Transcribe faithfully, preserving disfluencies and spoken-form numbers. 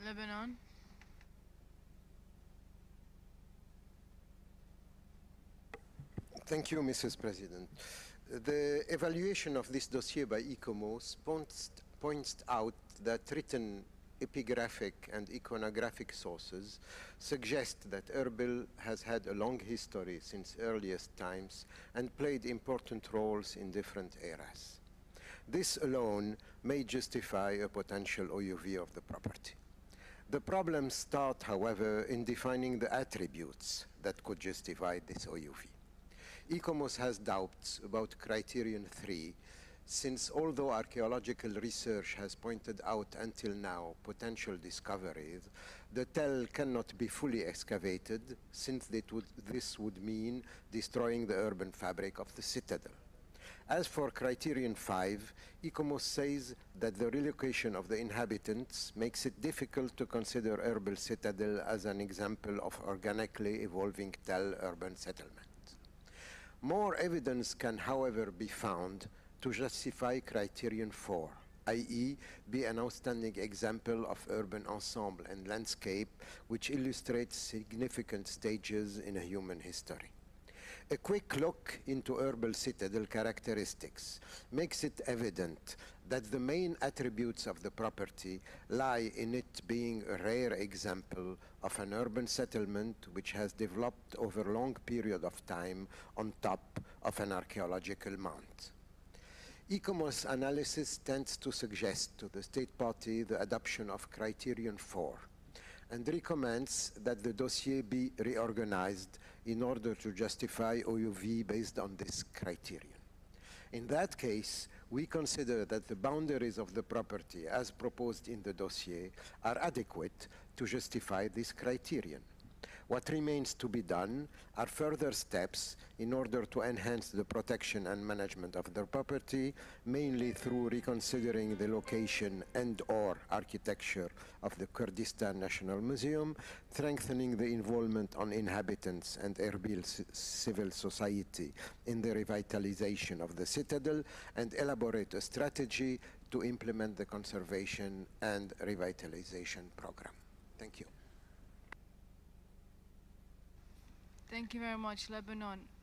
Lebanon. Thank you, Missus President. The evaluation of this dossier by ICOMOS points, points out that written epigraphic and iconographic sources suggest that Erbil has had a long history since earliest times and played important roles in different eras. This alone may justify a potential O U V of the property. The problems start, however, in defining the attributes that could justify this O U V. ICOMOS has doubts about criterion three, since although archaeological research has pointed out until now potential discoveries, the tell cannot be fully excavated, since would, this would mean destroying the urban fabric of the citadel. As for criterion five, ICOMOS says that the relocation of the inhabitants makes it difficult to consider Erbil citadel as an example of organically evolving tell urban settlement. More evidence can, however, be found to justify criterion four, that is be an outstanding example of urban ensemble and landscape which illustrates significant stages in a human history. A quick look into Erbil citadel characteristics makes it evident that the main attributes of the property lie in it being a rare example of an urban settlement which has developed over a long period of time on top of an archaeological mount. ICOMOS analysis tends to suggest to the state party the adoption of criterion four and recommends that the dossier be reorganized in order to justify O U V based on this criterion. In that case, we consider that the boundaries of the property as proposed in the dossier are adequate to justify this criterion. What remains to be done are further steps in order to enhance the protection and management of the property, mainly through reconsidering the location and or architecture of the Kurdistan National Museum, strengthening the involvement on inhabitants and Erbil civil society in the revitalization of the citadel, and elaborate a strategy to implement the conservation and revitalization program. Thank you. Thank you very much, Lebanon.